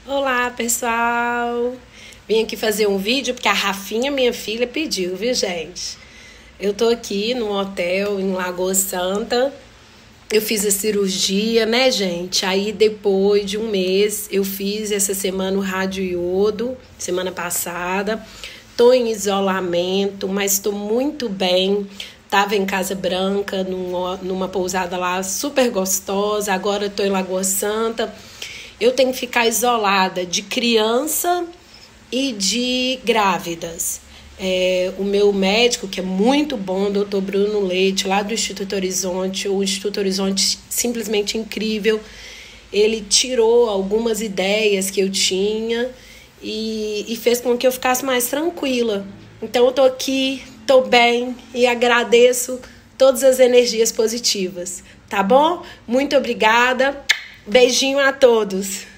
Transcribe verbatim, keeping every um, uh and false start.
Olá, pessoal! Vim aqui fazer um vídeo porque a Rafinha, minha filha, pediu, viu, gente? Eu tô aqui no hotel em Lagoa Santa. Eu fiz a cirurgia, né, gente? Aí, depois de um mês, eu fiz essa semana o radioiodo, semana passada. Tô em isolamento, mas tô muito bem. Tava em Casa Branca, numa, numa pousada lá super gostosa. Agora tô em Lagoa Santa. Eu tenho que ficar isolada de criança e de grávidas. É, o meu médico, que é muito bom, o doutor Bruno Leite, lá do Instituto Horizonte, o Instituto Horizonte simplesmente incrível, ele tirou algumas ideias que eu tinha e, e fez com que eu ficasse mais tranquila. Então eu tô aqui, tô bem e agradeço todas as energias positivas, tá bom? Muito obrigada. Beijinho a todos.